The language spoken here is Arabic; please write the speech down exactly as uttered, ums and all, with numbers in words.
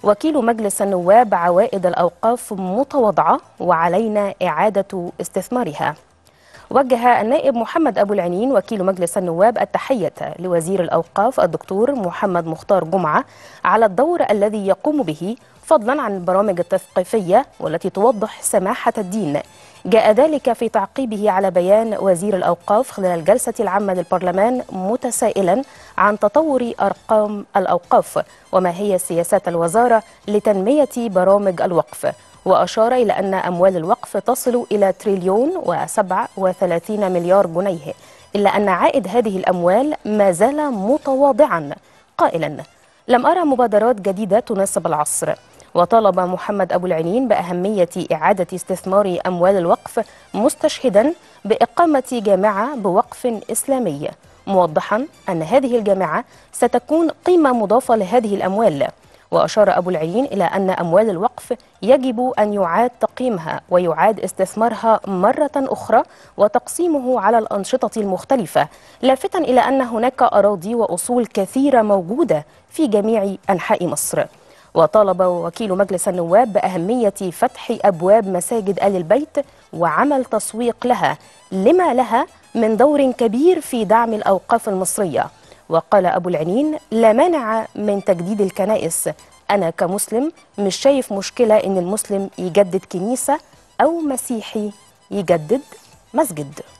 وكيل مجلس النواب عوائد الأوقاف متواضعة وعلينا إعادة استثمارها. وجه النائب محمد أبو العنين وكيل مجلس النواب التحية لوزير الأوقاف الدكتور محمد مختار جمعة على الدور الذي يقوم به، فضلا عن البرامج التثقيفية والتي توضح سماحة الدين. جاء ذلك في تعقيبه على بيان وزير الأوقاف خلال الجلسة العامة للبرلمان، متسائلا عن تطور أرقام الأوقاف وما هي سياسات الوزارة لتنمية برامج الوقف، وأشار إلى أن أموال الوقف تصل إلى تريليون وسبعة وثلاثين مليار جنيه، إلا أن عائد هذه الأموال ما زال متواضعا، قائلا: لم أرى مبادرات جديدة تناسب العصر. وطالب محمد أبو العنين بأهمية إعادة استثمار أموال الوقف، مستشهدا بإقامة جامعة بوقف إسلامي، موضحا أن هذه الجامعة ستكون قيمة مضافة لهذه الأموال. وأشار أبو العنين إلى أن أموال الوقف يجب أن يعاد تقييمها ويعاد استثمارها مرة أخرى وتقسيمه على الأنشطة المختلفة، لافتا إلى أن هناك أراضي وأصول كثيرة موجودة في جميع أنحاء مصر. وطالب وكيل مجلس النواب بأهمية فتح أبواب مساجد آل البيت وعمل تسويق لها، لما لها من دور كبير في دعم الأوقاف المصرية. وقال أبو العنين: لا مانع من تجديد الكنائس، أنا كمسلم مش شايف مشكلة إن المسلم يجدد كنيسة أو مسيحي يجدد مسجد.